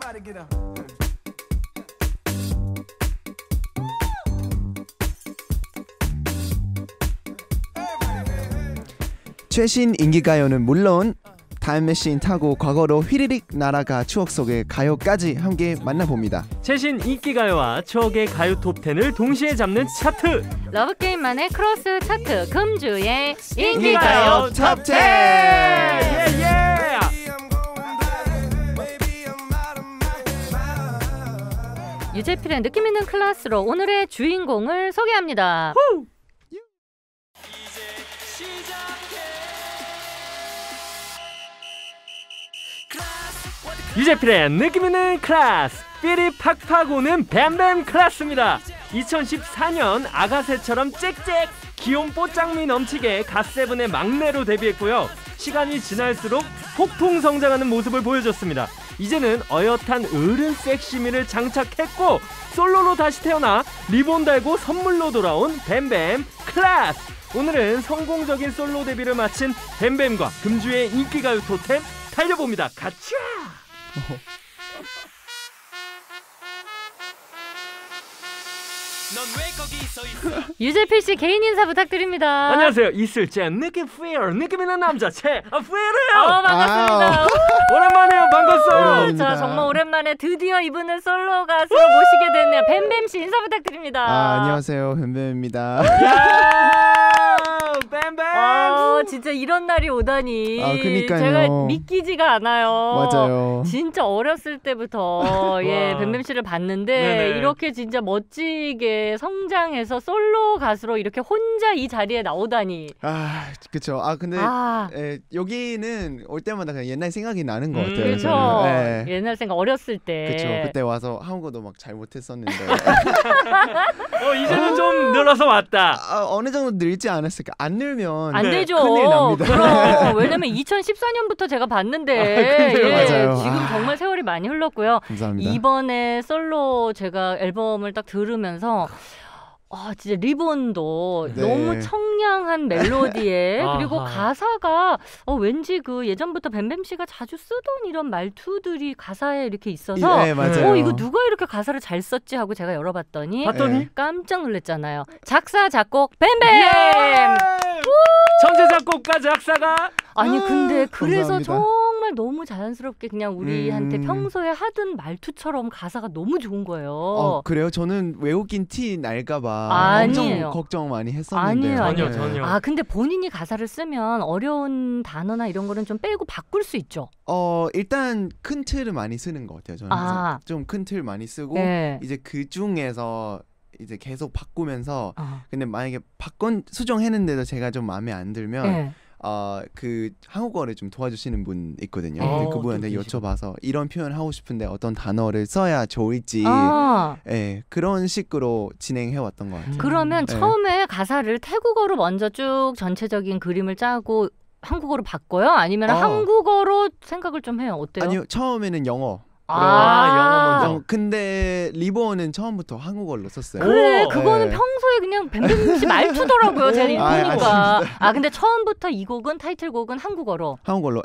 최신 인기가요는 물론 타임머신 타고 과거로 휘리릭 날아가 추억 속의 가요까지 함께 만나봅니다. 최신 인기가요와 추억의 가요 톱10을 동시에 잡는 차트, 러브게임만의 크로스 차트, 금주의 인기가요 톱10. 유재필의 느낌있는 클래스로 오늘의 주인공을 소개합니다. 유재필의 느낌있는 클래스, 삘이 팍팍 오는 뱀뱀 클래스입니다. 2014년 아가새처럼 짹짹 귀여운 뽀짝미 넘치게 갓세븐의 막내로 데뷔했고요. 시간이 지날수록 폭풍 성장하는 모습을 보여줬습니다. 이제는 어엿한 어른 섹시미를 장착했고 솔로로 다시 태어나 리본 달고 선물로 돌아온 뱀뱀 클래스. 오늘은 성공적인 솔로 데뷔를 마친 뱀뱀과 금주의 인기가요 톱10 달려봅니다. 가자! 유재필 씨 개인 인사 부탁드립니다. 안녕하세요. 있을지 느낌 페어 느낌 있는 남자 페어예요. 반갑습니다. 오랜만에요. 반갑어요. 자, 정말 오랜만에 드디어 이분을 솔로 가수로 모시게 됐네요. 뱀뱀 씨 인사 부탁드립니다. 안녕하세요, 뱀뱀입니다. 뱀뱀. 진짜 이런 날이 오다니. 그니까요. 제가 믿기지가 않아요. 맞아요. 진짜 어렸을 때부터 뱀뱀 씨를 봤는데 네네. 이렇게 진짜 멋지게 성장해서 솔로 가수로 이렇게 혼자 이 자리에 나오다니. 그쵸. 근데 여기는 올 때마다 그냥 옛날 생각이 나는 것 같아요. 그렇죠. 네. 옛날 생각 어렸을 때. 그쵸. 그때 와서 한국어도 막 잘 못했었는데 이제는 좀 늘어서 왔다. 어느 정도 늘지 않았을까? 안 늘면 안 되죠. 큰일 납니다. 그럼 왜냐면 2014년부터 제가 봤는데 맞아요. 지금 정말 세월이 많이 흘렀고요. 감사합니다. 이번에 솔로 제가 앨범을 딱 들으면서 진짜 리본도 너무 청량한 멜로디에 그리고 가사가 왠지 그 예전부터 뱀뱀 씨가 자주 쓰던 이런 말투들이 가사에 이렇게 있어서 맞아요. 이거 누가 이렇게 가사를 잘 썼지 하고 제가 열어봤더니 깜짝 놀랐잖아요. 작사 작곡 뱀뱀. 천재 작곡가 작사가. 근데 그래서 감사합니다. 정말 너무 자연스럽게 그냥 우리한테 평소에 하던 말투처럼 가사가 너무 좋은 거예요. 그래요? 저는 외우긴 티 날까봐 아니에요. 엄청 걱정 많이 했었는데. 아니에요. 전혀. 근데 본인이 가사를 쓰면 어려운 단어나 이런 거는 좀 빼고 바꿀 수 있죠. 일단 큰 틀을 많이 쓰는 것 같아요. 저는 항상 좀 큰 틀 많이 쓰고 이제 그 중에서 이제 계속 바꾸면서 근데 만약에 수정했는데도 제가 좀 마음에 안 들면 그 한국어를 좀 도와주시는 분 있거든요. 근데 그분한테 여쭤봐서 이런 표현 하고 싶은데 어떤 단어를 써야 좋을지 그런 식으로 진행해 왔던 것 같아요. 그러면 처음에 가사를 태국어로 먼저 쭉 전체적인 그림을 짜고 한국어로 바꿔요? 아니면 한국어로 생각을 좀 해요? 어때요? 아니요, 처음에는 영어. 영어 먼저. 근데 리본은 처음부터 한국어로 썼어요. 그래, 그거는 평소에 그냥 뱀뱀 씨 말투더라고요. 제가 보니까. 근데 처음부터 이 곡은 타이틀곡은 한국어로. 한국어로.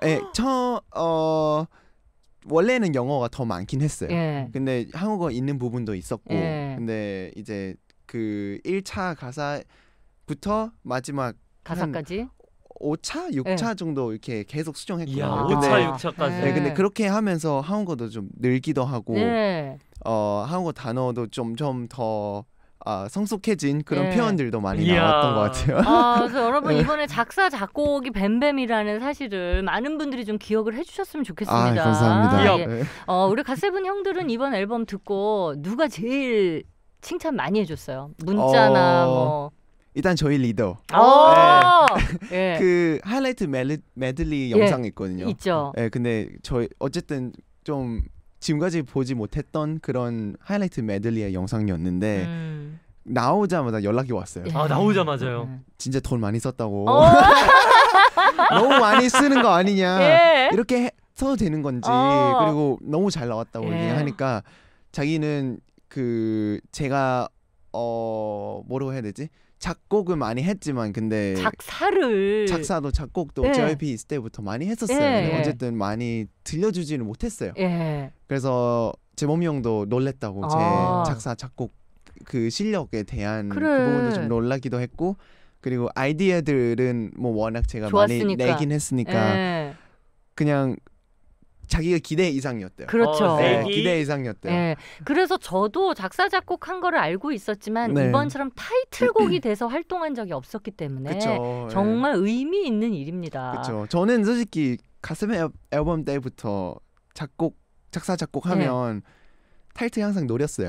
원래는 영어가 더 많긴 했어요. 근데 한국어 있는 부분도 있었고. 근데 이제 그 1차 가사부터 마지막 가사까지 5차, 6차 정도 이렇게 계속 수정했고요. 이야, 5차, 6차까지. 근데 그렇게 하면서 한국어도 좀 늘기도 하고 한국어 단어도 좀 더 성숙해진 그런 표현들도 많이 나왔던 것 같아요. 그래서 여러분 이번에 작사 작곡이 뱀뱀이라는 사실을 많은 분들이 좀 기억을 해주셨으면 좋겠습니다. 감사합니다. 우리 갓세븐 형들은 이번 앨범 듣고 누가 제일 칭찬 많이 해줬어요? 문자나 뭐. 일단 저희 리더. 그 하이라이트 메들리 영상이 있거든요. 있죠. 근데 저희 어쨌든 좀 지금까지 보지 못했던 그런 하이라이트 메들리의 영상이었는데 나오자마자 연락이 왔어요. 나오자마자요. 진짜 돈 많이 썼다고. 너무 많이 쓰는 거 아니냐. 이렇게 써도 되는 건지. 그리고 너무 잘 나왔다고 얘기하니까 자기는 그 제가 뭐라고 해야 되지? 작곡을 많이 했지만 근데 작사도 작곡도 JYP 있을 때부터 많이 했었어요. 근데 어쨌든 많이 들려주지는 못했어요. 그래서 재범이 형도 놀랬다고 제 작사 작곡 그 실력에 대한 그 부분도 좀 놀라기도 했고 그리고 아이디어들은 뭐 워낙 제가 좋았으니까. 많이 내긴 했으니까 그냥 자기가 기대 이상이었대요. 그렇죠. 기대 이상이었대요. 그래서 저도 작사 작곡한 거를 알고 있었지만 이번처럼 타이틀곡이 돼서 활동한 적이 없었기 때문에 정말 의미 있는 일입니다. 그렇죠. 저는 솔직히 가슴의 앨범 때부터 작사 작곡하면 타이틀 항상 노렸어요.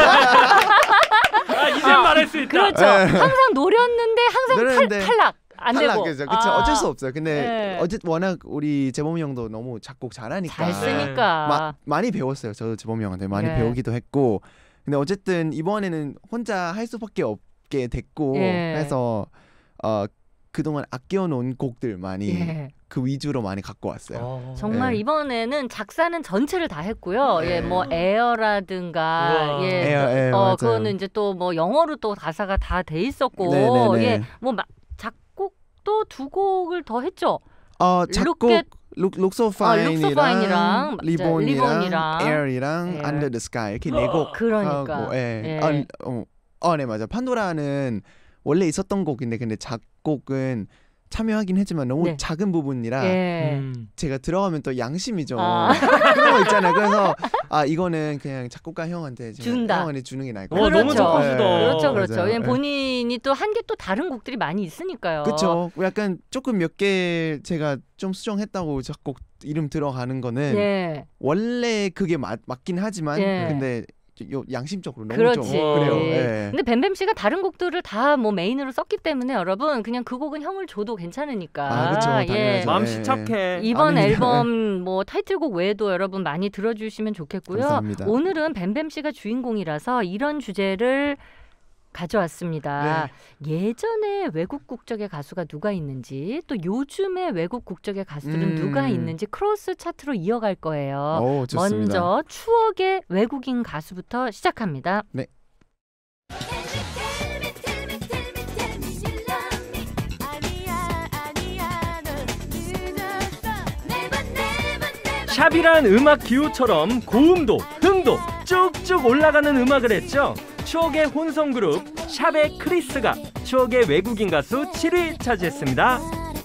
이제 말할 수 있다. 그렇죠. 항상 노렸는데 항상 탈락. 안 되고. 그렇죠. 어쩔 수 없어요. 근데 워낙 우리 재범이 형도 너무 작곡 잘하니까. 잘 쓰니까. 많이 배웠어요. 저도 재범이 형한테 많이 배우기도 했고. 근데 어쨌든 이번에는 혼자 할 수밖에 없게 됐고 해서 그동안 아껴놓은 곡들 많이 그 위주로 많이 갖고 왔어요. 정말 이번에는 작사는 전체를 다 했고요. 뭐 에어라든가 에어 그거는 이제 또 뭐 영어로 또 가사가 다 돼 있었고 뭐 작곡도 2곡을 더 했죠. 작곡 Look So Fine이랑 리본이랑 Air이랑 Under the Sky 이렇게 4곡 그러니까. 하고 네 맞아. 판도라는 원래 있었던 곡인데 근데 작곡은 참여하긴 했지만 너무 작은 부분이라 제가 들어가면 또 양심이죠. 그런 거 있잖아요. 그래서 이거는 그냥 작곡가 형한테 준다. 형한테 주는 게 나을 것 같아요. 너무 착하시다. 그렇죠. 본인이 또 한 개 또 다른 곡들이 많이 있으니까요. 그렇죠. 약간 조금 몇 개 제가 좀 수정했다고 작곡 이름 들어가는 거는 원래 그게 맞긴 하지만 근데 양심적으로 너무 좀 그래요. 근데 뱀뱀 씨가 다른 곡들을 다 뭐 메인으로 썼기 때문에 여러분 그냥 그 곡은 형을 줘도 괜찮으니까. 그렇죠. 마음씨 착해. 이번 앨범 뭐 타이틀곡 외에도 여러분 많이 들어주시면 좋겠고요. 감사합니다. 오늘은 뱀뱀 씨가 주인공이라서 이런 주제를 가져왔습니다. 예전에 외국 국적의 가수가 누가 있는지 또 요즘에 외국 국적의 가수들은 누가 있는지 크로스 차트로 이어갈 거예요. 먼저 추억의 외국인 가수부터 시작합니다. 네. 샵이란 음악 기호처럼 고음도, 흥도 쭉쭉 올라가는 음악을 했죠. 추억의 혼성 그룹 샵의 크리스가 추억의 외국인 가수 7위 차지했습니다.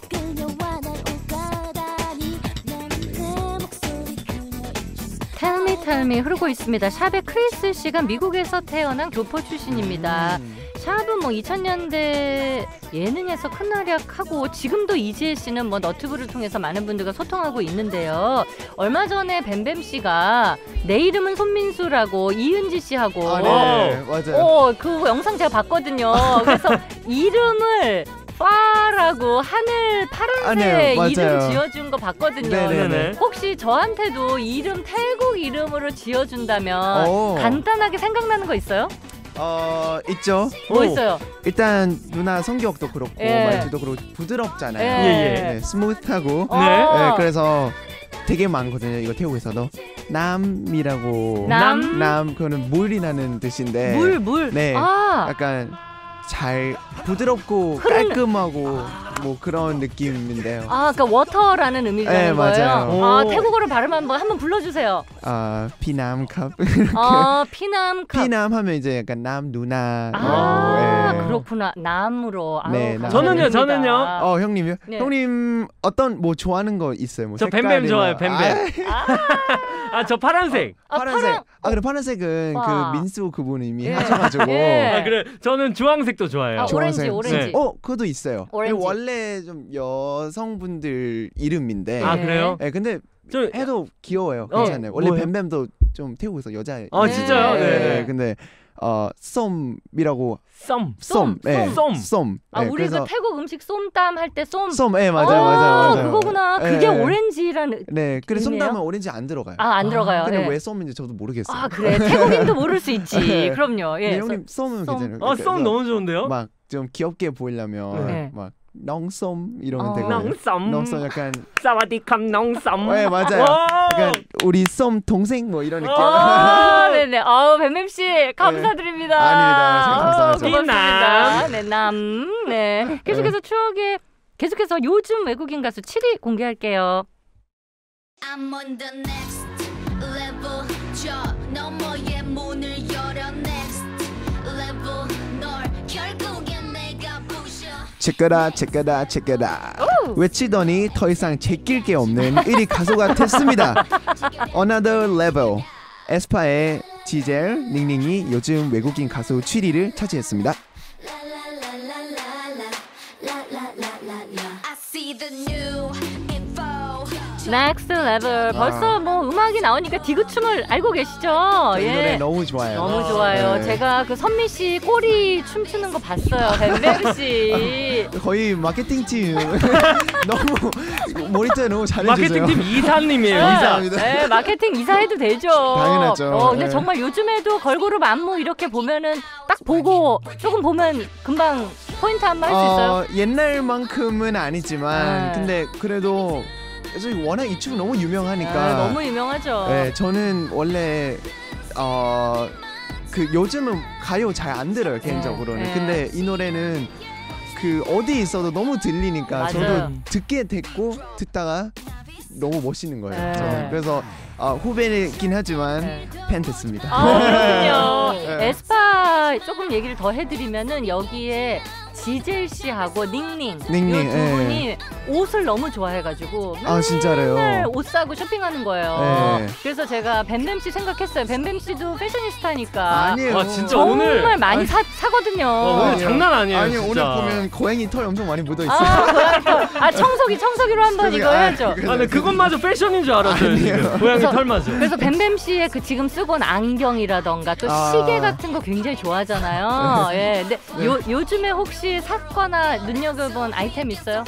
Tell Me 흐르고 있습니다. 샵의 크리스 씨가 미국에서 태어난 교포 출신입니다. 샵은 뭐 2000년대 예능에서 큰 활약하고 지금도 이지혜 씨는 뭐 너튜브를 통해서 많은 분들과 소통하고 있는데요. 얼마 전에 뱀뱀 씨가 내 이름은 손민수라고 이은지 씨하고 맞아요. 그 영상 제가 봤거든요. 그래서 이름을 파라고 하늘 파란색 이름 지어준 거 봤거든요. 네네네. 혹시 저한테도 이름 태국 이름으로 지어준다면 간단하게 생각나는 거 있어요? 있죠. 뭐 있어요? 일단 누나 성격도 그렇고 말투도 그렇고 부드럽잖아요. 스무트하고 그래서 되게 많거든요. 이거 태국에서도 남이라고 남 그거는 물이라는 뜻인데 물 약간 잘 부드럽고 깔끔하고 뭐 그런 느낌인데요. 그러니까 워터라는 의미라는 거예요. 맞아요. 태국어로 발음 한번 불러주세요. 피남캅. 피남캅. 피남 하면 이제 약간 남 누나. 그렇구나. 남으로. 저는요. 형님이요? 형님 어떤 뭐 좋아하는 거 있어요? 뭐 저 뱀뱀 좋아요. 뱀뱀. 저 파란색. 파란색. 그래 파란색은 그 민수 그분 이미 하셔가지고. 그래. 저는 주황색도 좋아해요. 오렌지. 그것도 있어요. 원래 좀 여성분들 이름인데. 그래요? 네, 근데 해도 귀여워요. 괜찮아요. 원래 뱀뱀도 좀 태국에서 여자. 진짜요? 네. 근데 쏨이라고 쏨. 우리가 태국 음식 쏨땀 할 때 쏨. 맞아요. 그거구나. 그게 오렌지라는. 네, 그래 쏨땀은 오렌지 안 들어가요. 안 들어가요. 근데 왜 쏨인지 저도 모르겠어요. 그래. 태국인도 모를 수 있지. 그럼요. 형님 쏨은 괜찮아요. 쏨 너무 좋은데요? 막 좀 귀엽게 보이려면 막 농섬 이러면 되고. 농섬 약간 사와디캅 농섬. 네 맞아요. 약간 우리 썸 동생 뭐 이런 느낌. 네네. 뱀뱀 씨 감사드립니다. 네. 아닙니다. 제가 감사하죠. 고맙습니다. 네 남. 네. 계속해서 추억의 계속해서 요즘 외국인 가수 7위 공개할게요. I'm on the next level. 저 너머의 문을 열어 next level. 널 결국엔 내가 부셔. 체크다 체크다 체크다 외치더니 더 이상 제낄 게 없는 1위 가수가 됐습니다. Another level. 에스파의 지젤 닝닝이 요즘 외국인 가수 7위를 차지했습니다. Next Level. 벌써 뭐 음악이 나오니까 디그춤을 알고 계시죠? 이 노래 너무 좋아요. 너무 좋아요. 네. 제가 그 선미 씨 꼬리 춤추는 거 봤어요. 뱀뱀 씨. 거의 마케팅팀 너무 모니터 너무 잘해주세요. 마케팅팀 이사님이에요. 이사. 네, 마케팅 이사 해도 되죠. 당연하죠. 근데 정말 요즘에도 걸그룹 안무 이렇게 보면은 딱 보고 조금 보면 금방 포인트 한번 할 수 있어요? 옛날만큼은 아니지만 근데 그래도 워낙 이 춤 너무 유명하니까. 너무 유명하죠. 네, 저는 원래 그 요즘은 가요 잘 안 들어요 개인적으로는. 근데 이 노래는 그 어디 있어도 너무 들리니까 맞아요. 저도 듣게 됐고 듣다가 너무 멋있는 거예요. 저는. 그래서 후배이긴 하지만 팬 됐습니다. 그렇군요. 에스파 조금 얘기를 더 해드리면은 여기에 지젤 씨하고 닝닝 이 두 분이 옷을 너무 좋아해가지고 진짜로요? 맨날 옷 사고 쇼핑하는 거예요. 그래서 제가 뱀뱀 씨 생각했어요. 뱀뱀 씨도 패셔니스타니까. 아니에요. 진짜 정말 오늘 많이 사거든요. 오늘 장난 아니에요. 아니 진짜. 오늘 보면 고양이 털 엄청 많이 묻어 있어요. 청소기로 한번 이거 해야죠. 근데 그것마저 패션인 줄 알았어요. 지금. 고양이 털마저. 그래서 뱀뱀 씨의 그 지금 쓰고 온 안경이라던가 또 시계 같은 거 굉장히 좋아하잖아요. 근데 요즘에 혹시 샀거나 눈여겨본 아이템 있어요?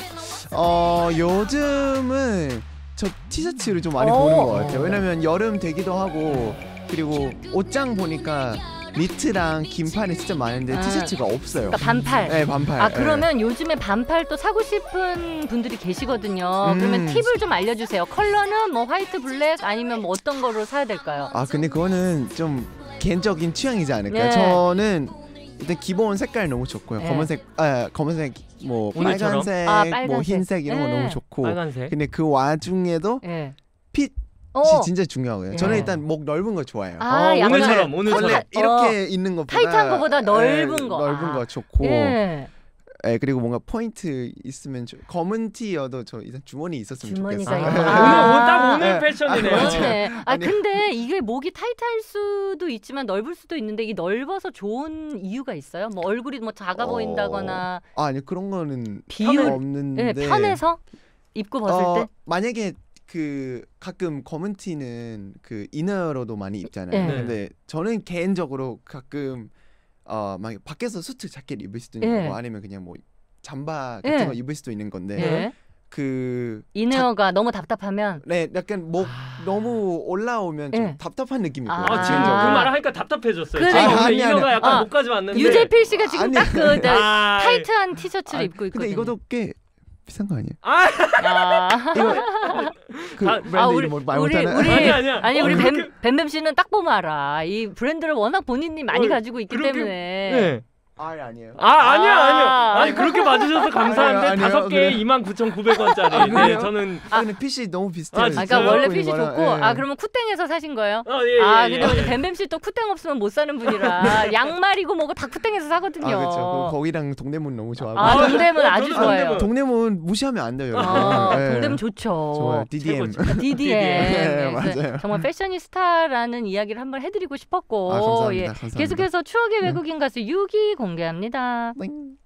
요즘은 저 티셔츠를 좀 많이 보는 것 같아요. 왜냐면 여름 되기도 하고 그리고 옷장 보니까 니트랑 긴팔이 진짜 많은데 티셔츠가 없어요. 그러니까 반팔. 네, 반팔. 그러면 요즘에 반팔 또 사고 싶은 분들이 계시거든요. 그러면 팁을 좀 알려주세요. 컬러는 뭐 화이트, 블랙 아니면 뭐 어떤 거로 사야 될까요? 근데 그거는 좀 개인적인 취향이지 않을까요? 저는 일단 기본 색깔 너무 좋고요. 검은색, 뭐 빨간색, 뭐 흰색 이런 거 너무 좋고. 빨간색. 근데 그 와중에도 핏 진짜 중요하고요. 저는 일단 목 넓은 거 좋아해요. 오늘처럼. 원래 이렇게 있는 것보다 타이트한 거보다 넓은 거. 넓은 거 좋고. 그리고 뭔가 포인트 있으면 검은 티여도 저 일단 주머니 있었으면 좋겠어요. 딱 오늘 패션이네요. 근데 이게 목이 타이트할 수도 있지만 넓을 수도 있는데 이 넓어서 좋은 이유가 있어요? 뭐 얼굴이 뭐 작아 보인다거나. 아니 그런 거는 비율 없는데. 편해서 입고 벗을 때. 만약에 그 가끔 검은 티는 그 이너로도 많이 입잖아요. 근데 저는 개인적으로 가끔 막 밖에서 수트 자켓 입을 수도 있는 거고 아니면 그냥 뭐 잠바 같은 거 입을 수도 있는 건데 그 이너가 너무 답답하면 약간 목 너무 올라오면 좀 답답한 느낌이 있고요. 지금 그 말을 하니까 답답해졌어요. 지금 이너가 약간 목까지 왔는데 유재필 씨가 지금 딱 그 타이트한 티셔츠를 입고 있거든요. 근데 이것도 꽤 비싼 거 아니에요? 이거 브랜드 이름 말 못하나? 아니 우리 뱀뱀 씨는 딱 보면 알아. 이 브랜드를 워낙 본인이 많이 가지고 있기 때문에. 아니에요. 아니야. 아니 그렇게 봐주셔서 감사한데 5개에 29,900원짜리. 네, 저는 근데 핏이 너무 비슷해요. 그러니까 원래 핏이 좋고. 그러면 쿠땡에서 사신 거예요? 근데 우리 뱀뱀 씨 또 쿠땡 없으면 못 사는 분이라 양말이고 뭐고 다 쿠땡에서 사거든요. 그렇죠. 거기랑 동대문 너무 좋아하고. 동대문 아주 좋아요. 동대문 무시하면 안 돼요. 동대문 좋죠. 좋아요. DDM. 맞아요. 정말 패셔니스타라는 이야기를 한번 해드리고 싶었고. 감사합니다. 계속해서 추억의 외국인 가수 6위 공개합니다. 땡.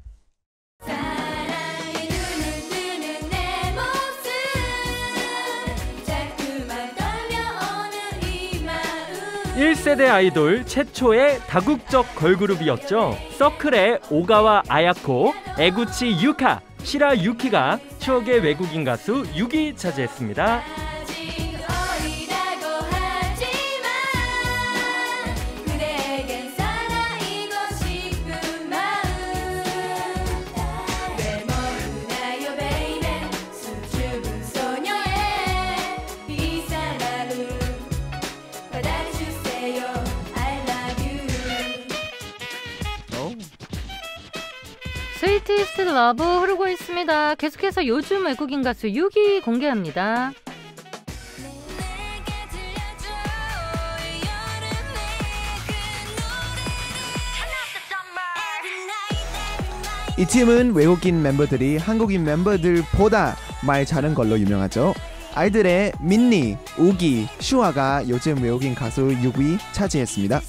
1세대 아이돌 최초의 다국적 걸그룹이었죠. 서클의 오가와 아야코, 에구치 유카, 시라 유키가 추억의 외국인 가수 6위 차지했습니다. 아티스트 러브 흐르고 있습니다. 계속해서 요즘 외국인 가수 6위 공개합니다. 이 팀은 외국인 멤버들이 한국인 멤버들보다 말 잘하는 걸로 유명하죠. 아이들의 민니, 우기, 슈아가 요즘 외국인 가수 6위 차지했습니다.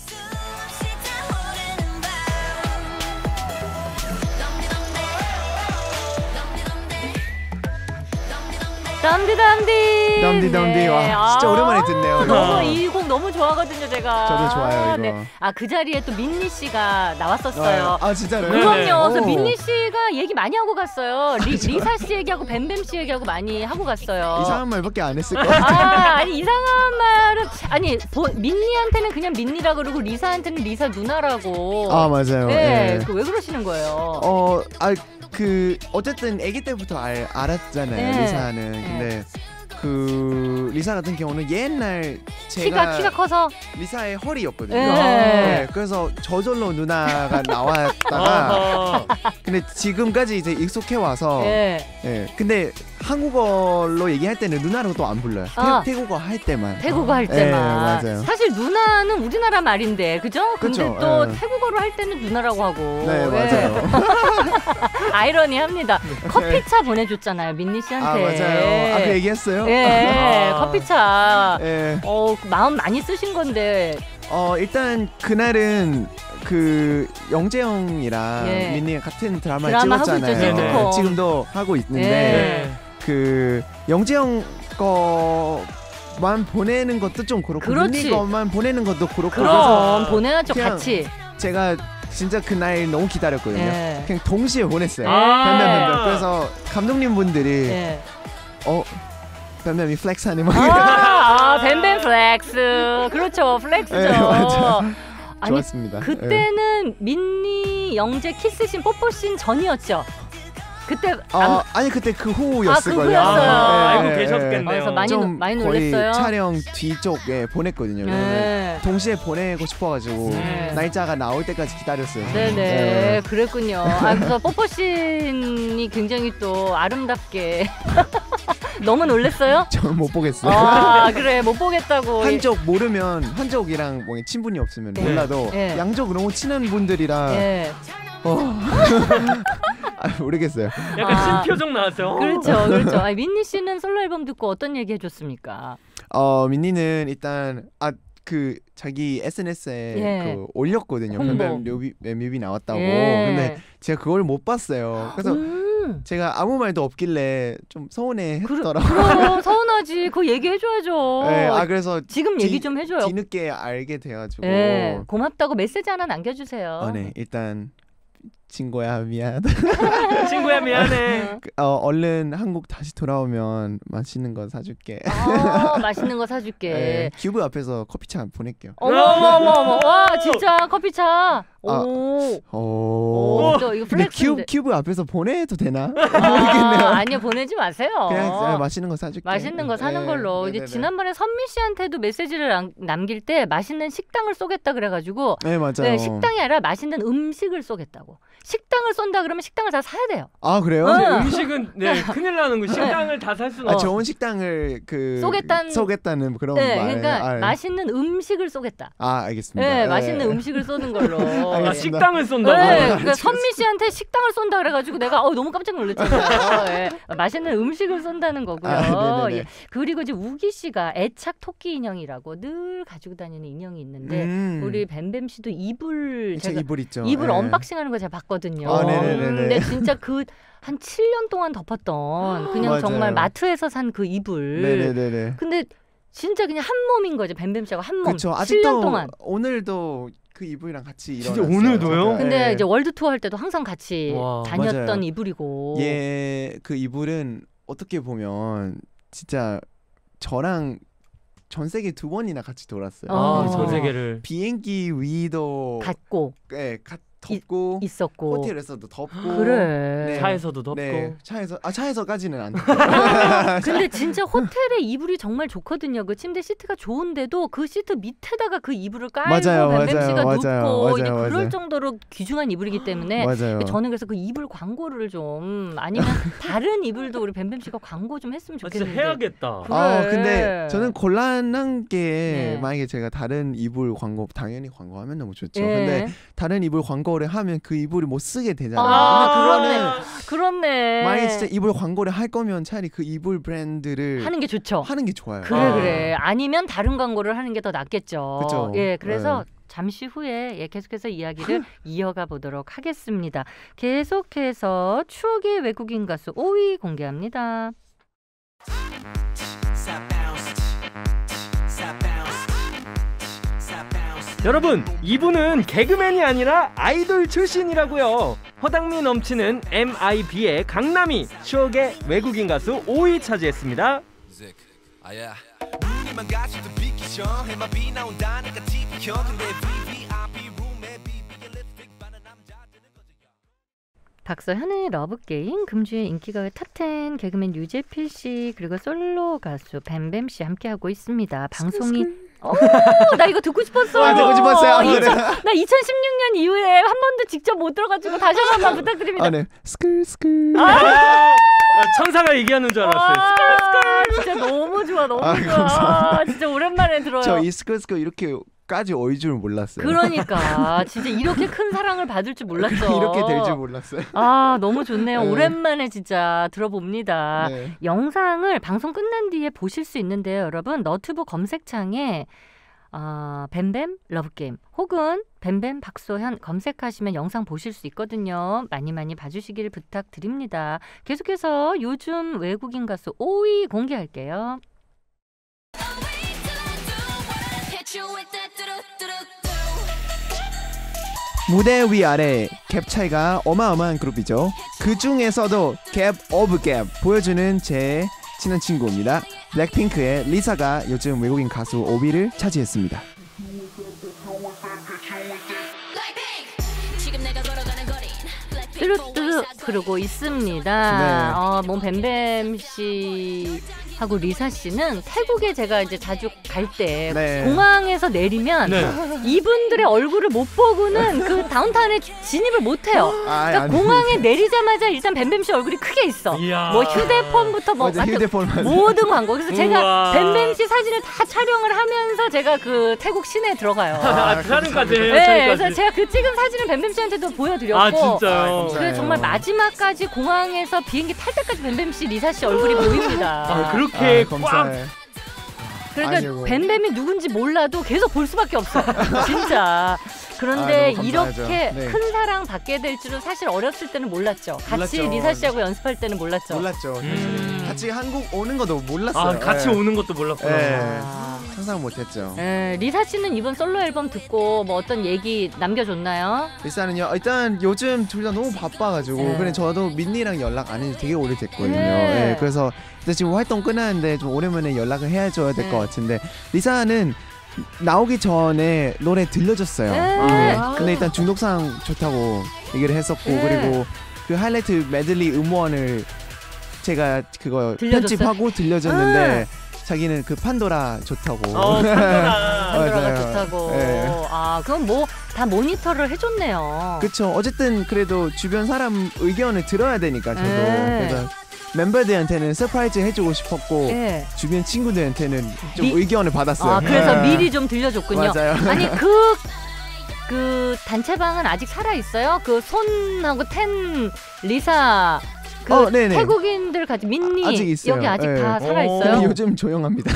덤디덤디. 와, 진짜 오랜만에 듣네요. 너무 이 곡 너무 좋아하거든요, 제가. 저도 좋아요, 이거. 네. 그 자리에 또 민니 씨가 나왔었어요. 진짜로요? 그럼요. 그래서 민니 씨가 얘기 많이 하고 갔어요. 리사 씨 얘기하고 뱀뱀 씨 얘기하고 많이 하고 갔어요. 이상한 말밖에 안 했을 것 같아요. 아니 이상한 말은 민니한테는 그냥 민니라 그러고 리사한테는 리사 누나라고. 맞아요. 네. 왜 그러시는 거예요? 어쨌든 아기 때부터 알았잖아요. 네. 리사는. 근데 리사 같은 경우는 옛날 키가 커서 리사의 허리였거든요. 네, 그래서 저절로 누나가 나왔다가 근데 지금까지 이제 익숙해 와서 근데 한국어로 얘기할 때는 누나라고 또 안 불러요. 태국어 할 때만. 태국어 할 때만. 맞아요. 사실 누나는 우리나라 말인데, 그죠? 근데 그쵸? 또 태국어로 할 때는 누나라고 하고. 네, 맞아요. 아이러니합니다. 커피차 보내줬잖아요, 민니 씨한테. 맞아요. 아까 얘기했어요? 네, 커피차. 네. 마음 많이 쓰신 건데. 일단 그날은 영재형이랑 민니가 같은 드라마를 찍었잖아요. 하고 있죠, 지금도 하고 있는데 영재형 거만 보내는 것도 좀 그렇고 민니 거만 보내는 것도 그렇고. 그럼 보내야죠, 같이. 제가 진짜 그날 너무 기다렸거든요. 그냥 동시에 보냈어요. 그래서 감독님 분들이 뱀뱀이 플렉스하는 거. 뱀뱀 플렉스. 그렇죠, 플렉스죠. 네, 맞아. 좋았습니다. 그때는 민니 영재 키스씬 뽀뽀씬 전이었죠. 그때 그때 그 후였을 그 거예요. 후였어요. 알고 계셨겠네요. 그래서 많이 놀랐어요. 촬영 뒤쪽에 보냈거든요. 동시에 보내고 싶어가지고 날짜가 나올 때까지 기다렸어요. 네네. 그랬군요. 그래서 뽀뽀씬이 굉장히 또 아름답게. 너무 놀랐어요? 저는 못 보겠어요. 그래, 못 보겠다고. 한쪽 모르면 한쪽이랑 친분이 없으면 몰라도 양쪽 너무 친한 분들이라 모르겠어요. 약간 신표정 나왔어요. 그렇죠. 민니 씨는 솔로 앨범 듣고 어떤 얘기 해줬습니까? 민니는 일단 자기 SNS에 올렸거든요. 뱀뱀 뮤비 나왔다고. 근데 제가 그걸 못 봤어요. 그래서 제가 아무 말도 없길래 좀 서운해했더라고요. 그럼 서운하지. 그거 얘기해줘야죠. 그래서 지금 얘기 좀 해줘요. 뒤늦게 알게 돼가지고. 고맙다고 메시지 하나 남겨주세요. 네, 일단 친구야 미안. 친구야 미안해. 얼른 한국 다시 돌아오면 맛있는 거 사줄게. 맛있는 거 사줄게. 큐브 앞에서 커피차 보낼게요. 어머. 와 진짜 커피차. 이거 플렉스인데. 큐브 앞에서 보내도 되나? 모르겠네요. 아니요, 보내지 마세요. 그냥 맛있는 거 사줄게. 맛있는 거 사는 걸로. 이제 지난번에 선미 씨한테도 메시지를 남길 때 맛있는 식당을 쏘겠다 그래가지고. 네, 맞아요. 식당이 아니라 맛있는 음식을 쏘겠다고. 식당을 쏜다 그러면 식당을 다 사야 돼요. 그래요? 음식은 큰일 나는 거. 식당을 다 살 수는. 좋은 식당을 쏘겠다는 그런 말. 그러니까 맛있는 음식을 쏘겠다. 알겠습니다. 맛있는 음식을 쏘는 걸로. 식당을 쏜다고. 그러니까 선미 씨한테 식당을 쏜다 그래가지고 내가 너무 깜짝 놀랐잖아요. 맛있는 음식을 쏜다는 거고요. 그리고 이제 우기 씨가 애착 토끼 인형이라고 늘 가지고 다니는 인형이 있는데 우리 뱀뱀 씨도 이불 있죠. 이불 언박싱하는 거 제가 봤거든요. 근데 진짜 한 7년 동안 덮었던 그냥 맞아요. 정말 마트에서 산 그 이불. 네네네. 근데 진짜 그냥 한 몸인 거죠. 뱀뱀 씨하고 한 몸. 그쵸. 7년 동안. 오늘도 그 이불이랑 같이 일어났어요. 진짜 오늘도요? 근데 이제 월드 투어 할 때도 항상 같이 다녔던 맞아요. 이불이고. 그 이불은 어떻게 보면 진짜 저랑 전 세계 2번이나 같이 돌았어요. 전 세계를. 비행기 위도 갔고. 덥고 있었고 호텔에서도 덥고 그래. 네. 차에서도 덥고 네. 차에서까지는 안 근데 진짜 호텔의 이불이 정말 좋거든요. 그 침대 시트가 좋은데도 그 시트 밑에다가 그 이불을 깔고 뱀뱀 씨가 눕고 이제 그럴 정도로 귀중한 이불이기 때문에 맞아요. 저는 그래서 그 이불 광고를 좀 아니면 다른 이불도 우리 뱀뱀 씨가 광고 좀 했으면 좋겠는데. 진짜 해야겠다. 그래. 근데 저는 곤란한 게 만약에 제가 다른 이불 광고 당연히 광고하면 너무 좋죠. 근데 다른 이불 광고를 하면 그 이불을 못 쓰게 되잖아요. 그렇네. 만약에 진짜 이불 광고를 할 거면 차라리 그 이불 브랜드를 하는 게 좋죠. 하는 게 좋아요. 그래. 아니면 다른 광고를 하는 게 더 낫겠죠. 그쵸? 예, 그래서 잠시 후에 계속해서 이야기를 이어가 보도록 하겠습니다. 계속해서 추억의 외국인 가수 5위 공개합니다. 여러분, 이분은 개그맨이 아니라 아이돌 출신이라고요. 허당미 넘치는 MIB의 강남이 추억의 외국인 가수 5위 차지했습니다. 박서현의 러브게임, 금주의 인기가요 탑10 개그맨 유재필 씨 그리고 솔로 가수 뱀뱀 씨 함께하고 있습니다. 방송이 나 이거 듣고 싶었어. 듣고 싶었어요. 나 2016년 이후에 한 번도 직접 못 들어가지고 다시 한 번만 부탁드립니다. 네. 스쿨. 천사가 얘기하는 줄 알았어요. 진짜 너무 좋아, 너무 좋아. 감사합니다. 진짜 오랜만에 들어요. 저 이 스쿨 이렇게까지 어이 줄 몰랐어요. 그러니까 진짜 이렇게 큰 사랑을 받을 줄 몰랐죠. 이렇게 될 줄 몰랐어요. 너무 좋네요. 오랜만에 진짜 들어봅니다. 네. 영상을 방송 끝난 뒤에 보실 수 있는데요, 여러분. 너튜브 검색창에 뱀뱀 러브게임 혹은 뱀뱀 박소현 검색하시면 영상 보실 수 있거든요. 많이 많이 봐주시길 부탁드립니다. 계속해서 요즘 외국인 가수 5위 공개할게요. 무대 위아래 갭 차이가 어마어마한 그룹이죠. 그 중에서도 갭 오브 갭 보여주는 제 친한 친구입니다. 블랙핑크의 리사가 요즘 외국인 가수 5위를 차지했습니다. 뚜루뚜루 그러고 있습니다. 뭐 뱀뱀 씨하고 리사 씨는 태국에 제가 이제 자주 갈 때 공항에서 내리면 이분들의 얼굴을 못 보고는 그 다운타운에 진입을 못 해요. 그러니까 공항에 내리자마자 일단 뱀뱀 씨 얼굴이 크게 있어. 뭐 휴대폰부터 모든 광고. 그래서 제가 뱀뱀 씨 사진을 다 촬영을 하면서 제가 그 태국 시내에 들어가요. 촬영까지 해요? 네, 그래서 제가 그 찍은 사진을 뱀뱀 씨한테도 보여드렸고. 진짜요? 그래 정말 마지막까지 공항에서 비행기 탈 때까지 뱀뱀 씨, 리사 씨 얼굴이 보입니다. 그렇게 꽉. 그러니까 뱀뱀이 누군지 몰라도 계속 볼 수밖에 없어. 진짜. 그런데 이렇게 큰 사랑 받게 될 줄은 사실 어렸을 때는 몰랐죠. 같이 리사 씨하고 연습할 때는 몰랐죠. 같이 한국 오는 것도 몰랐어요. 같이 오는 것도 몰랐구나. 상상 못했죠. 리사 씨는 이번 솔로 앨범 듣고 뭐 어떤 얘기 남겨줬나요? 리사는요. 일단 요즘 둘 다 너무 바빠가지고 그래 저도 민니랑 연락 안 한 지 되게 오래됐거든요. 그래서 지금 활동 끝나는데 좀 오랜만에 연락을 해줘야 될 것 같은데 리사는 나오기 전에 노래 들려줬어요. 근데 일단 중독성 좋다고 얘기를 했었고 그리고 그 하이라이트 메들리 음원을 제가 그거 편집하고 들려줬는데 자기는 그 판도라 좋다고. 판도라가 좋다고. 그럼 뭐 다 모니터를 해줬네요. 그렇죠. 어쨌든 그래도 주변 사람 의견을 들어야 되니까 저도 그래서 멤버들한테는 서프라이즈 해주고 싶었고 주변 친구들한테는 좀 의견을 받았어요. 그래서 미리 좀 들려줬군요. 맞아요. 아니 그 단체방은 아직 살아 있어요? 그 손하고 텐 리사 태국인들 같이 민니 아직 있어요. 여기 아직 다 살아 있어요. 요즘 조용합니다.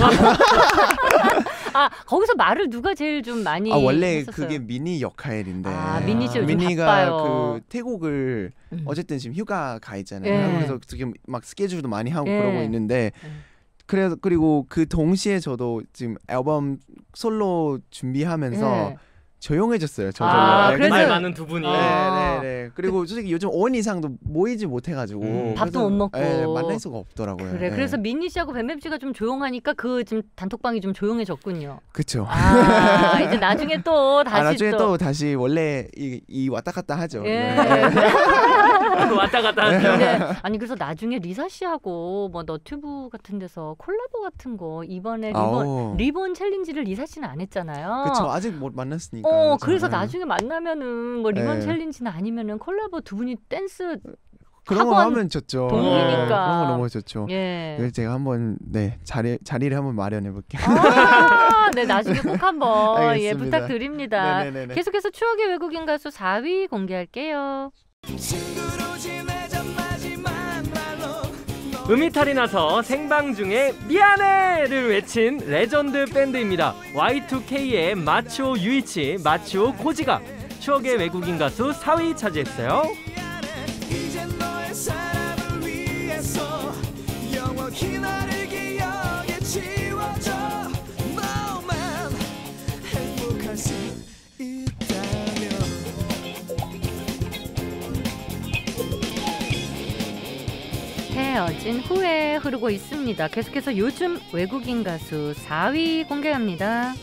거기서 말을 누가 제일 좀 많이 원래 했었어요? 그게 미니 역할인데 미니 씨 요즘 미니가 바빠요. 그 태국을 어쨌든 지금 휴가 가 있잖아요. 그래서 지금 막 스케줄도 많이 하고 그러고 있는데 그래서 그리고 그 동시에 저도 지금 앨범 솔로 준비하면서 조용해졌어요. 저절로. 그래서 말 많은 두 분이. 네. 그리고 솔직히 요즘 5년 이상도 모이지 못해가지고 밥도 못 먹고 만날 수가 없더라고요. 그래. 그래서 민니 씨하고 뱀뱀 씨가 좀 조용하니까 그 지금 단톡방이 좀 조용해졌군요. 그렇죠. 이제 나중에 또 다시 나중에 또 다시 원래 이 왔다 갔다 하죠. 왔다 갔다 하죠. 아니 그래서 나중에 리사 씨하고 뭐 너튜브 같은 데서 콜라보 같은 거 이번에 리본 챌린지를 리사 씨는 안 했잖아요. 그렇죠. 아직 못 만났으니까. 그래서 나중에 만나면은 뭐 리본 챌린지나 아니면은 콜라보 두 분이 댄스 그런 거 하면 좋죠. 동기니까. 그런 거 너무 좋죠. 그래서 제가 한번 자리를 한번 마련해 볼게요. 네, 나중에 꼭 한번 부탁드립니다. 네네네네. 계속해서 추억의 외국인 가수 4위 공개할게요. 음이탈이 나서 생방 중에 미안해를 외친 레전드 밴드입니다. Y2K의 마치오 유이치, 마치오 코지가 추억의 외국인 가수 4위 차지했어요. 헤어진 후에 흐르고 있습니다. 계속해서 요즘 외국인 가수 4위 공개합니다.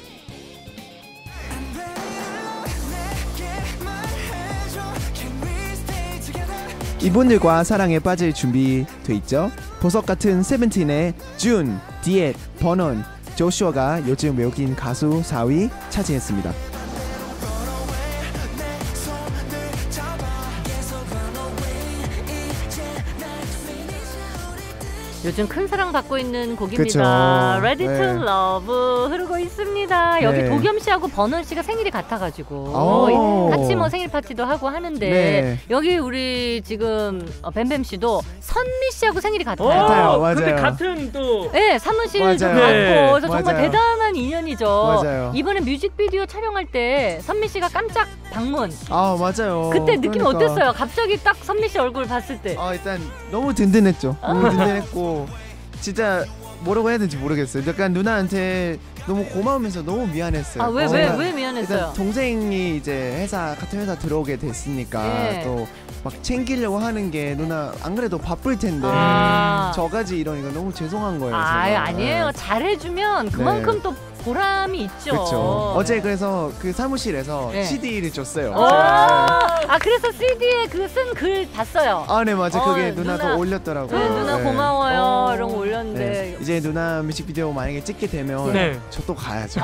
이분들과 사랑에 빠질 준비 돼 있죠? 보석 같은 세븐틴의 준, 디엣, 버넌, 조슈아가 요즘 외국인 가수 4위 차지했습니다. 요즘 큰 사랑 받고 있는 곡입니다. 그쵸. Ready to Love 흐르고 있습니다. 여기 도겸 씨하고 버넌 씨가 생일이 같아가지고 같이 뭐 생일 파티도 하고 하는데 여기 우리 지금 뱀뱀 씨도 선미 씨하고 생일이 같아요. 맞아요. 근데 같은 또 사무실 좀 같고 그래서 정말 대단한 인연이죠. 맞아요. 이번에 뮤직비디오 촬영할 때 선미 씨가 깜짝 방문. 맞아요. 그때 느낌 어땠어요? 갑자기 딱 선미 씨 얼굴 봤을 때. 일단 너무 든든했죠. 너무 든든했고 진짜 뭐라고 해야 될지 모르겠어요. 약간 누나한테 너무 고마우면서 너무 미안했어요. 왜 미안했어요? 일단 동생이 이제 같은 회사 들어오게 됐으니까 또 막 챙기려고 하는 게 누나 안 그래도 바쁠 텐데 저까지 이러니까 너무 죄송한 거예요. 아니에요. 잘해주면 그만큼 또 보람이 있죠. 그렇죠. 어제 그래서 그 사무실에서 CD를 줬어요. 그래서 CD에 그 쓴 글 봤어요. 네 맞아. 그게 누나가 올렸더라고요. 누나 고마워요. 이런 거 올렸는데 이제 누나 뮤직비디오 만약에 찍게 되면 저 또 가야죠.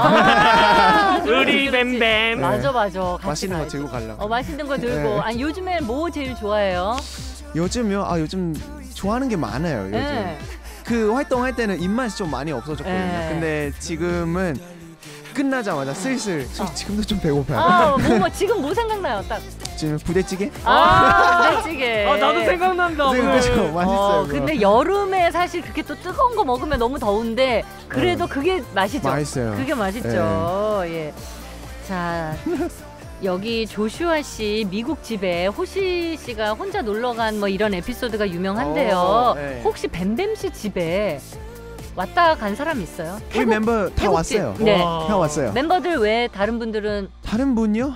우리 뱀뱀. 맞아. 맛있는 거 들고 가려고. 맛있는 거 들고. 아니 요즘에 뭐 제일 좋아해요? 요즘요? 요즘 좋아하는 게 많아요. 요즘. 그 활동할 때는 입맛이 좀 많이 없어졌거든요. 근데 지금은 끝나자마자 슬슬 지금도 좀 배고파요. 지금 뭐 생각나요? 딱 지금 부대찌개? 부대찌개. 나도 생각난다. 그렇죠. 맛있어요. 근데 여름에 사실 그렇게 또 뜨거운 거 먹으면 너무 더운데 그래도 그게 맛이죠. 맛있어요. 그게 맛있죠. 자. 여기 조슈아 씨 미국 집에 호시 씨가 혼자 놀러 간 뭐 이런 에피소드가 유명한데요. 혹시 뱀뱀 씨 집에 왔다 간 사람 있어요? 우리 멤버 다 왔어요. 다 왔어요. 멤버들 외에 다른 분들은? 다른 분이요?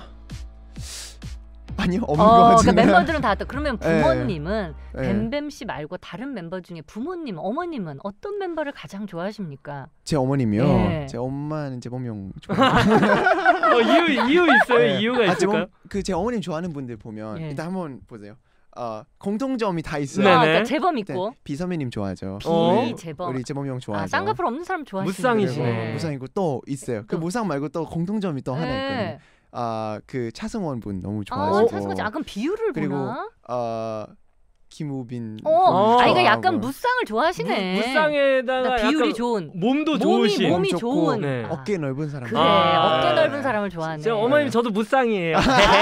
아니요, 없는 거 같은데. 그러니까 멤버들은 다 왔다. 그러면 부모님은 뱀뱀 씨 말고 다른 멤버 중에 부모님, 어머님은 어떤 멤버를 가장 좋아하십니까? 제 어머님이요. 제 엄마는 재범용 좋아해요. 이유 있어요? 이유가 있을까요? 제 어머님 좋아하는 분들 보면 일단 한번 보세요. 공통점이 다 있어요. 그러니까 재범 있고 비선배님 좋아하죠. 비재범. 우리 재범 형 좋아하죠. 쌍꺼풀 없는 사람 좋아하시는 무쌍이시네. 무쌍이고 또 있어요. 그 무쌍 말고 또 공통점이 또 하나 있거든요. 그 차승원 분 너무 좋아하시고. 차승원 씨, 그럼 비율을 그리고 보나? 김우빈. 이거 약간 무쌍을 좋아하시네. 무쌍에다가 비율이 좋은. 몸도 좋으신. 몸이 좋은. 어깨 넓은 사람. 그래, 어깨 넓은 사람을 좋아하네. 어머님 저도 무쌍이에요.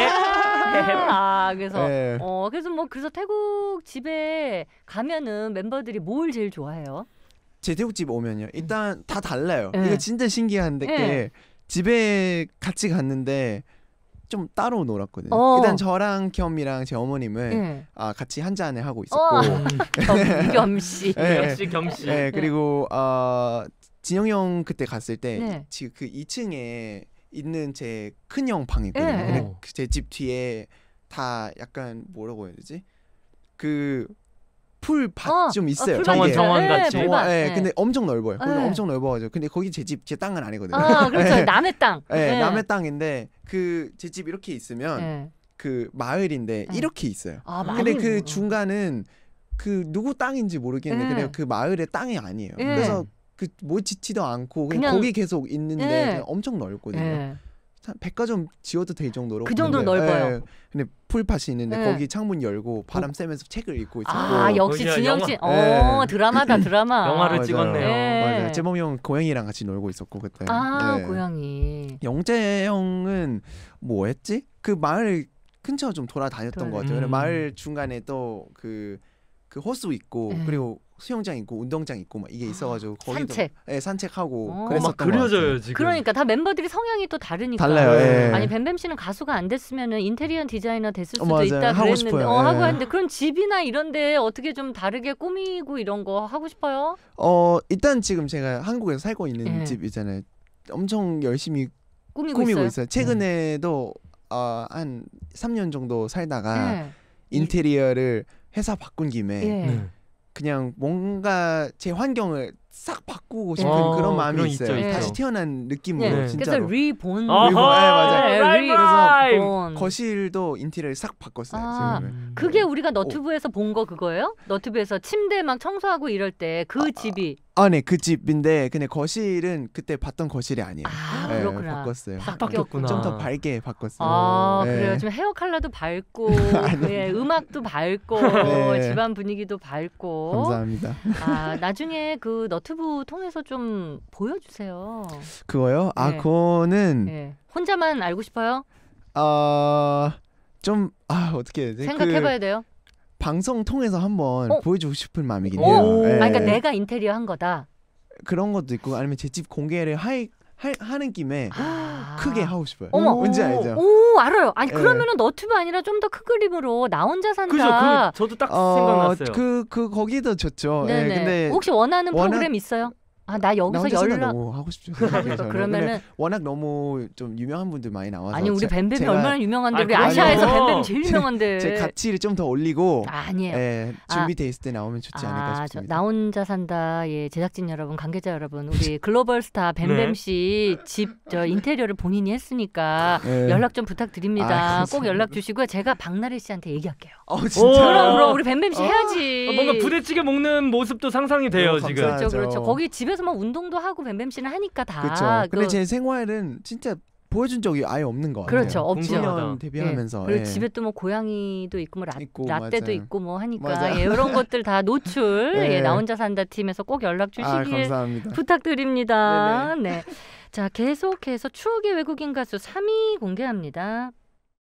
그래서 태국 집에 가면은 멤버들이 뭘 제일 좋아해요? 제 태국 집 오면요. 일단 다 달라요. 이거 진짜 신기한데 집에 같이 갔는데 좀 따로 놀았거든요. 일단 저랑 겸이랑 제 어머님은 같이 한 잔을 하고 있었고 겸씨 역시 겸씨. 그리고 진영 형 그때 갔을 때 그 2층에 있는 제 큰형 방이거든요. 근데 제 집 뒤에 다 약간 뭐라고 해야 되지? 그 풀밭 좀 있어요. 정원 같이. 근데 엄청 넓어요. 엄청 넓어가지고. 근데 거기 제 땅은 아니거든요. 그렇죠. 남의 땅. 남의 땅인데 그 제 집 이렇게 있으면 그 마을인데 이렇게 있어요. 근데 그 중간은 그 누구 땅인지 모르겠는데 그냥 그 마을의 땅이 아니에요. 그래서 그 뭐 짓지도 않고 그냥 거기 계속 있는데 그냥 엄청 넓거든요. 백화점 지어도 될 정도로 그 정도로 넓어요. 근데 풀밭이 있는데 거기 창문 열고 바람 쐬면서 책을 읽고 있었고. 역시 진영 씨. 드라마다 드라마. 영화를 찍었네요. 맞아요. 재범이 형 고양이랑 같이 놀고 있었고 그때. 고양이. 영재 형은 뭐 했지? 그 마을 근처 좀 돌아다녔던 것 같아요. 마을 중간에 또 그 호수 있고 그리고 수영장 있고 운동장 있고 막 이게 있어가지고 거기도 산책하고 그랬었던 것 그려져요 지금. 그러니까 다 멤버들이 성향이 또 다르니까. 달라요. 아니 뱀뱀 씨는 가수가 안 됐으면은 인테리어 디자이너 됐을 수도 있다 그랬는데 하고 했는데 그런 집이나 이런데 어떻게 좀 다르게 꾸미고 이런 거 하고 싶어요? 일단 지금 제가 한국에서 살고 있는 집 있잖아요. 엄청 열심히 꾸미고 있어요. 최근에도 한 3년 정도 살다가 인테리어를 회사 바꾼 김에 그냥 뭔가 제 환경을 싹 바꾸고 싶은 그런 마음이 있어요. 다시 태어난 느낌으로 진짜로. 그래서 리본. 그래서 거실도 인테리어를 싹 바꿨어요. 그게 우리가 너튜브에서 본 거 그거예요? 너튜브에서 침대 막 청소하고 이럴 때 그 집이. 네, 그 집인데 근데 거실은 그때 봤던 거실이 아니에요. 그렇구나. 바꿨어요. 바뀌었구나. 좀 더 밝게 바꿨어요. 그래요. 좀 헤어 컬러도 밝고 음악도 밝고 집안 분위기도 밝고. 감사합니다. 나중에 그 너튜브 통해서 좀 보여주세요. 그거요? 그거는 혼자만 알고 싶어요? 좀 어떻게 해야 되지? 생각해봐야 돼요. 방송 통해서 한번 보여주고 싶은 마음이긴 해요. 그러니까 내가 인테리어 한 거다. 그런 것도 있고 아니면 제 집 공개를 하는 김에 크게 하고 싶어요. 뭔지 알죠? 알아요. 아니 그러면은 너튜브 아니라 좀 더 큰 그림으로 나 혼자 산다. 그죠. 저도 딱 생각났어요. 거기도 좋죠. 근데 혹시 원하는 프로그램 있어요? 나 여기서 연락 너무 하고 싶죠. 그러면은 워낙 너무 좀 유명한 분들 많이 나와서. 아니 우리 뱀뱀이 얼마나 유명한데 우리 아시아에서 뱀뱀 제일 유명한데. 제 가치를 좀 더 올리고. 아니에요. 준비돼 있을 때 나오면 좋지 않을까 싶습니다. 나 혼자 산다. 제작진 여러분, 관계자 여러분, 우리 글로벌 스타 뱀뱀 씨 집 인테리어를 본인이 했으니까 연락 좀 부탁드립니다. 꼭 연락 주시고요. 제가 박나래 씨한테 얘기할게요. 진짜. 그럼 우리 뱀뱀 씨 해야지. 뭔가 부대찌개 먹는 모습도 상상이 돼요 지금. 그렇죠. 거기 집에서 막 운동도 하고 뱀뱀 씨는 하니까 다. 그렇죠. 근데 제 생활은 진짜 보여준 적이 아예 없는 것 같아요. 그렇죠. 없죠. 9년 데뷔하면서. 그리고 집에 또 뭐 고양이도 있고 뭐 라떼도 있고 뭐 하니까 이런 것들 다 노출. 나 혼자 산다 팀에서 꼭 연락 주시길 부탁드립니다. 네. 자, 계속해서 추억의 외국인 가수 3위 공개합니다.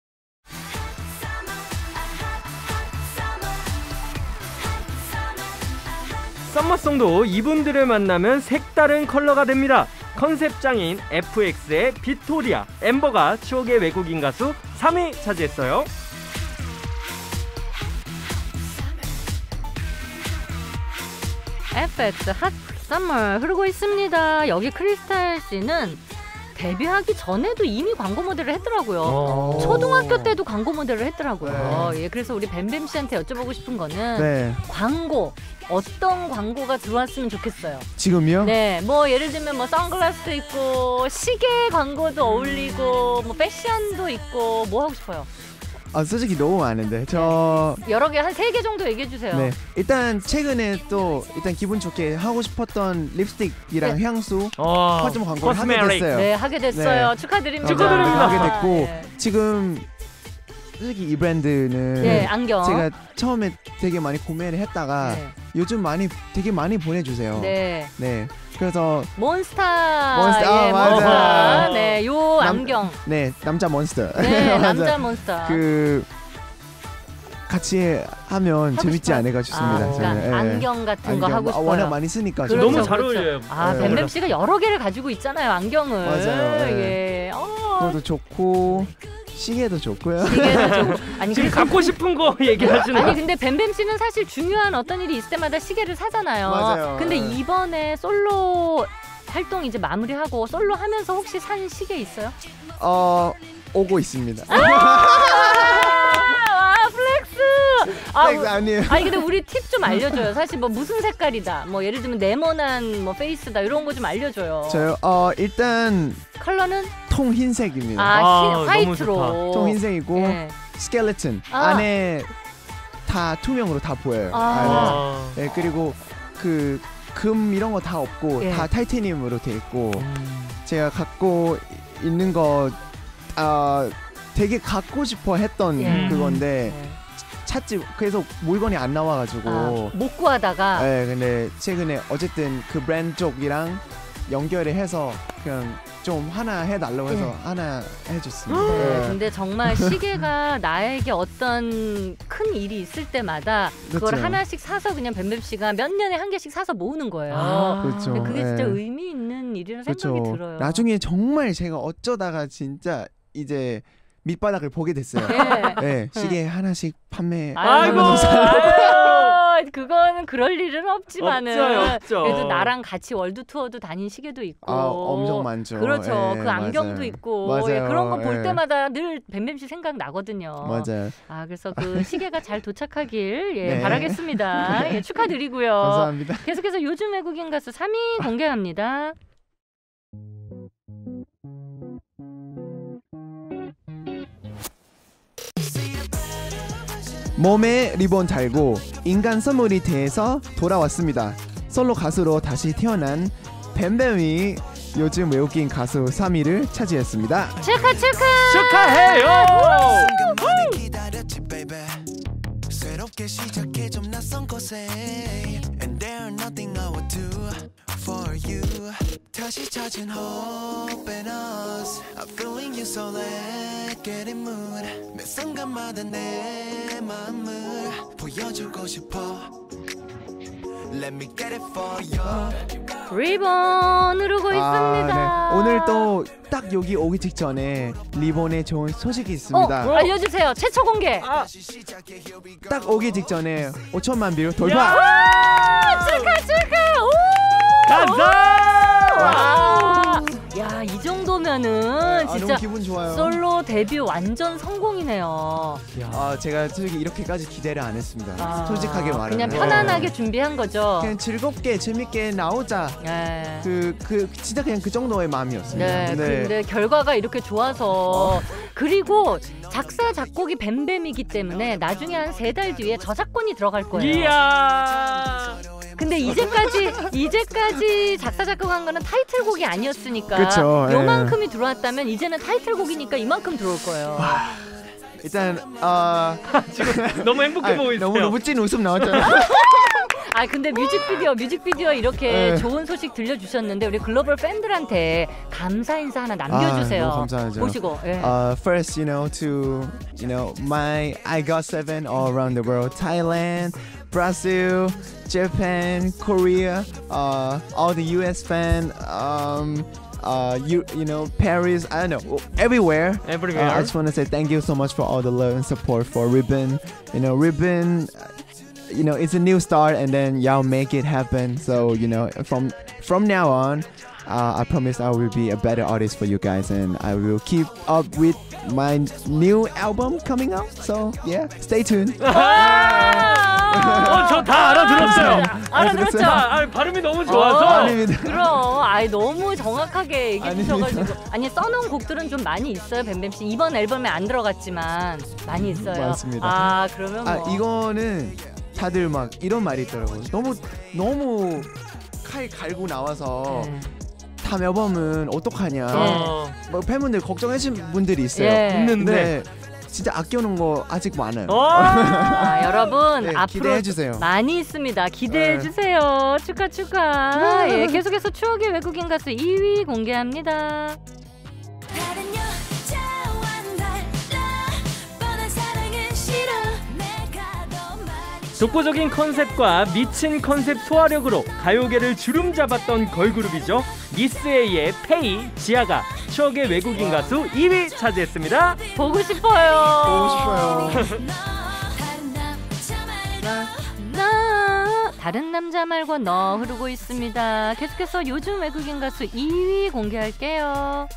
썸머송도 이분들을 만나면 색다른 컬러가 됩니다. 컨셉장인 FX의 빅토리아, 엠버가 추억의 외국인 가수 3위 차지했어요. FX 핫 썸머 흐르고 있습니다. 여기 크리스탈 씨는 데뷔하기 전에도 이미 광고 모델을 했더라고요. 초등학교 때도 광고 모델을 했더라고요. 그래서 우리 뱀뱀 씨한테 여쭤보고 싶은 거는 광고 어떤 광고가 들어왔으면 좋겠어요. 지금요? 네, 뭐 예를 들면 뭐 선글라스도 있고 시계 광고도 어울리고 뭐 패션도 있고 뭐 하고 싶어요? 솔직히 너무 많은데 여러 개 한 3개 정도 얘기해 주세요. 네, 일단 최근에 또 기분 좋게 하고 싶었던 립스틱이랑 향수 화장 광고를 하게 됐어요. 네, 하게 됐어요. 축하드립니다. 하게 됐고 지금 솔직히 이 브랜드는 안경 제가 처음에 되게 많이 구매를 했다가 요즘 되게 많이 보내주세요. 네. 그래서 몬스터. 맞아. 네, 요 안경. 네, 남자 몬스터. 네, 남자 몬스터. 같이 하면 재밌지 않을까 싶습니다. 그러니까 안경 같은 거 하고 싶어요. 워낙 많이 쓰니까. 너무 잘 어울려요. 뱀뱀 씨가 여러 개를 가지고 있잖아요, 안경을. 맞아요. 그것도 좋고. 시계도 좋고요. 아니, 지금 갖고 싶은 거 얘기하시는. 아니 근데 뱀뱀 씨는 사실 중요한 어떤 일이 있을 때마다 시계를 사잖아요. 맞아요. 근데 이번에 솔로 활동 이제 마무리하고 솔로 하면서 혹시 산 시계 있어요? 오고 있습니다. 플렉스! 플렉스 아니에요. 아니 근데 우리 팁 좀 알려줘요. 사실 뭐 무슨 색깔이다, 뭐 예를 들면 네모난 뭐 페이스다 이런 거 좀 알려줘요. 저요? 일단 컬러는? 통 흰색입니다. 화이트로. 통 흰색이고 네. 스켈레톤 안에 다 투명으로 다 보여요. 네, 그리고 그 금 이런 거 다 없고 다 타이타늄으로 돼 있고 제가 갖고 있는 거 되게 갖고 싶어 했던 그건데 찾지 계속 물건이 안 나와가지고 못 구하다가 네, 근데 최근에 어쨌든 그 브랜드 쪽이랑 연결을 해서 그냥 좀 하나 해달라고 해서 하나 해줬습니다. 네, 근데 정말 시계가 나에게 어떤 큰 일이 있을 때마다 그걸 그렇죠. 하나씩 사서 그냥 뱀뱀 씨가 몇 년에 한 개씩 사서 모으는 거예요. 그렇죠. 그게 진짜 의미 있는 일이라는 생각이 들어요. 나중에 정말 제가 어쩌다가 진짜 이제 밑바닥을 보게 됐어요. 네, 시계 하나씩 판매하면서 그거는 그럴 일은 없지만은 없죠. 그래도 나랑 같이 월드 투어도 다닌 시계도 있고 엄청 많죠. 그렇죠. 그 안경도 맞아요. 있고 맞아요. 그런 거 볼 때마다 늘 뱀뱀 씨 생각 나거든요. 맞아요. 그래서 그 시계가 잘 도착하길 바라겠습니다. 축하드리고요. 감사합니다. 계속해서 요즘 외국인 가수 3위 공개합니다. 몸에 리본 달고 인간 선물이 돼서 돌아왔습니다. 솔로 가수로 다시 태어난 뱀뱀이 요즘 외국인 가수 3위를 차지했습니다. 축하해요. 새롭게 시작해 좀 낯선 곳에 And there's nothing I would do for you 다시 찾은 hope in us I'm feeling you so let's get in mood 매 순간마다 내 마음을 보여주고 싶어 Let me get it for you 리본 흐르고 있습니다. 네. 오늘 또 딱 여기 오기 직전에 리본에 좋은 소식이 있습니다. 알려주세요. 최초 공개. 딱 오기 직전에 5천만 뷰 돌파. 축하. 오! 감사. 야, 이 정도면은 진짜 너무 기분 좋아요. 솔로 데뷔 완전 성공이네요. 제가 솔직히 이렇게까지 기대를 안 했습니다. 솔직하게 말하면 그냥 편안하게 준비한 거죠. 그냥 즐겁게 재밌게 나오자. 진짜 그냥 그 정도의 마음이었습니다. 네. 근데 결과가 이렇게 좋아서 그리고 작사 작곡이 뱀뱀이기 때문에 나중에 한 3달 뒤에 저작권이 들어갈 거예요. 이야. 근데 이제까지 작사 작곡한 거는 타이틀곡이 아니었으니까 그쵸, 요만큼이 들어왔다면 이제는 타이틀곡이니까 이만큼 들어올 거예요. 일단 지금 너무 행복해 보이세요. 너무 찐 웃음 나왔잖아요. 근데 뮤직비디오 이렇게 좋은 소식 들려주셨는데 우리 글로벌 팬들한테 감사 인사 하나 남겨주세요. 너무 감사하죠. 보시고. First, to my I got 7 all around the world, Thailand, Brazil, Japan, Korea, all the US fan, Paris, I don't know, everywhere. I just want to say thank you so much for all the love and support for Ribbon. Ribbon. It's a new start, and then y'all make it happen. So from now on, I promise I will be a better artist for you guys, and I will keep up with my new album coming out. So yeah, stay tuned. 저 다 알아들었어요. 알아들었죠? 발음이 너무 좋아서. 아닙니다. 그럼 너무 정확하게 얘기해 주셔가지고 써놓은 곡들은 좀 많이 있어요. 뱀뱀 씨 이번 앨범에 안 들어갔지만 많이 있어요. 맞습니다. 그러면 이거는 다들 막 이런 말이 있더라고요. 너무 칼 갈고 나와서 다음 앨범은 어떡하냐. 뭐 팬분들 걱정하신 분들이 있어요. 있는데 진짜 아껴놓은 거 아직 많아요. 여러분 앞으로 기대해주세요. 많이 있습니다. 기대해주세요. 축하. 계속해서 추억의 외국인 가수 2위 공개합니다. 독보적인 컨셉과 미친 컨셉 소화력으로 가요계를 주름잡았던 걸그룹이죠. 미스 A의 페이, 지아가 추억의 외국인 가수 2위 차지했습니다. 보고 싶어요. 다른 남자 말고 너 흐르고 있습니다. 계속해서 요즘 외국인 가수 2위 공개할게요.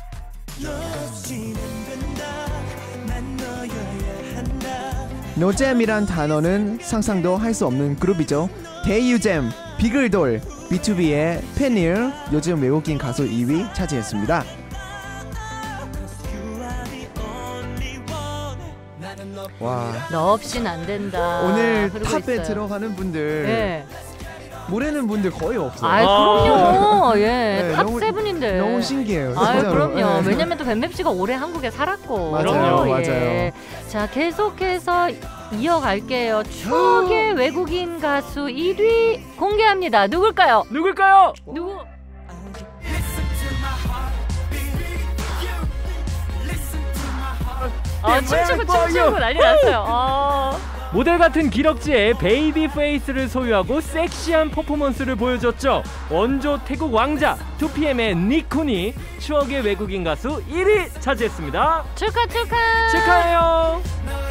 노잼이란 단어는 상상도 할 수 없는 그룹이죠. 대유잼, 비글돌, B2B의 페닐, 요즘 외국인 가수 2위 차지했습니다. 와, 너 없인 안 된다. 오늘 탑에 들어가는 분들 네. 모르는 분들 거의 없어요. 그럼요. 예, 네, 탑 세븐인데 너무 신기해요. 그럼요. 네. 왜냐면 또 뱀뱀 씨가 오래 한국에 살았고. 맞아요, 예. 맞아요. 자, 계속해서 이어갈게요. 추억의 외국인 가수 1위 공개합니다. 누굴까요? 누구? 춤추고 난리 났어요. 모델 같은 기럭지에 베이비 페이스를 소유하고 섹시한 퍼포먼스를 보여줬죠. 원조 태국 왕자 2PM의 니쿤이 추억의 외국인 가수 1위 차지했습니다. 축하해요.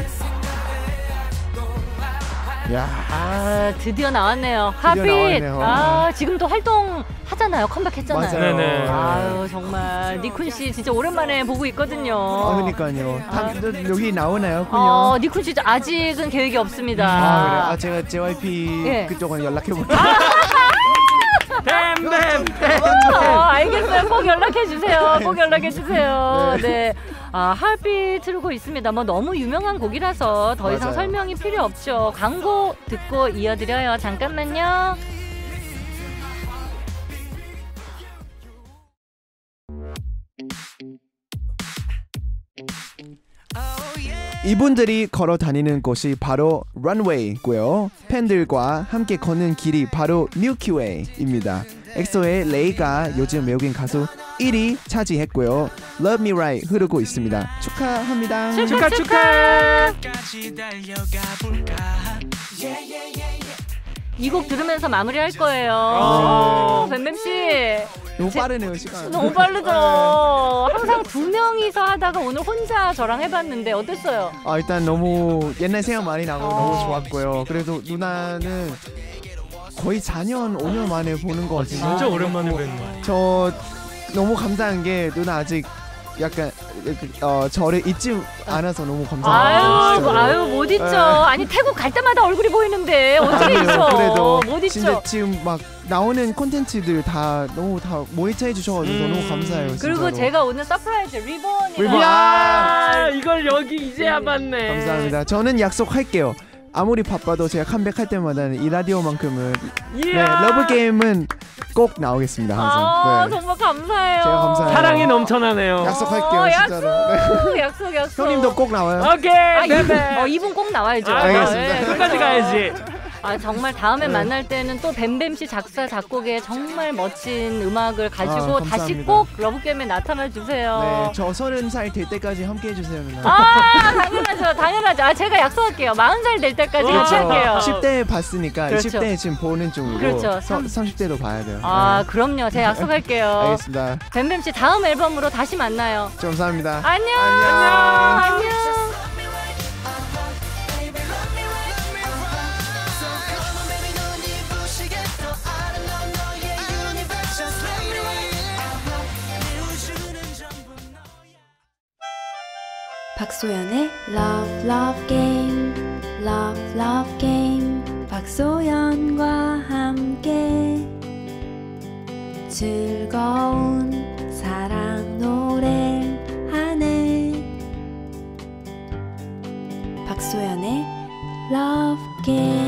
야, 드디어 나왔네요. 하빗. 지금도 활동 하잖아요. 컴백했잖아요. 맞아요. 네네. 아유, 정말 니쿤 씨 진짜 오랜만에 보고 있거든요. 그러니까요. 여기 나오나요? 니쿤 씨 아직은 계획이 없습니다. 그래요? 제가 JYP 예. 그쪽은 연락해볼게요. 뱀뱀. 알겠어요. 꼭 연락해 주세요. 네. 하빗 틀고 있습니다. 뭐 너무 유명한 곡이라서 더 이상 설명이 필요 없죠. 광고 듣고 이어드려요. 잠깐만요. 이분들이 걸어 다니는 곳이 바로 런웨이고요. 팬들과 함께 걷는 길이 바로 밀키웨이입니다. 엑소의 레이가 요즘 외국인 가수 1위 차지했고요. Love Me Right 흐르고 있습니다. 축하합니다. 축하. 이 곡 들으면서 마무리할 거예요. 뱀뱀 씨. 너무 빠르네요, 시간. 너무 빠르죠. 항상 2명이서 하다가 오늘 혼자 저랑 해봤는데 어땠어요? 일단 너무 옛날 생각 많이 나고 너무 좋았고요. 그래도 누나는 거의 4년, 5년 만에 보는 것 같은데. 진짜 오랜만에 뵙네. 저 너무 감사한 게 누나 아직 약간 저를 잊지 않아서 너무 감사해요. 아유 못 잊죠. 아니 태국 갈 때마다 얼굴이 보이는데 어떻게 잊죠? 그래도 못 잊죠. 진짜 지금 막 나오는 콘텐츠들 다 너무 다 모니터해 주셔가지고 너무 감사해요. 그리고 진짜로. 제가 오늘 서프라이즈 리본. 이야, 이걸 여기 이제야 봤네. 감사합니다. 저는 약속할게요. 아무리 바빠도 제가 컴백할 때마다는 이 라디오만큼은 네, 러브 게임은 꼭 나오겠습니다. 항상. 네. 정말 감사해요. 제가 감사해요. 사랑이 넘쳐나네요. 약속할게요. 진짜로. 약속. 형님도 꼭 나와요. 오케이. 네네. 이분 꼭 나와야죠. 알겠습니다. 끝까지 가야지. 정말 다음에 만날 때는 또 뱀뱀 씨 작사 작곡에 정말 멋진 음악을 가지고 다시 꼭 러브게임에 나타나 주세요. 네, 저 30살 될 때까지 함께 해주세요. 누나. 당연하죠. 제가 약속할게요. 40살 될 때까지 같이 할게요. 10대 봤으니까 그렇죠. 20대 지금 보는 중이고 그렇죠. 30대도 봐야 돼요. 그럼요. 제가 약속할게요. 알겠습니다. 뱀뱀 씨 다음 앨범으로 다시 만나요. 감사합니다. 안녕. 박소연의 Love Love Game, Love Love Game. 박소연과 함께 즐거운 사랑 노래하네. 박소연의 Love Game.